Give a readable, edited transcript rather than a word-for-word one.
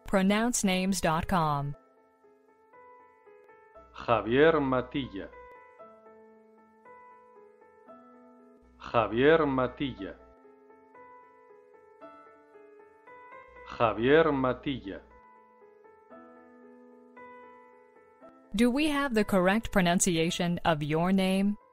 pronouncenames.com. Javier Matilla. Javier Matilla. Javier Matilla. Do we have the correct pronunciation of your name?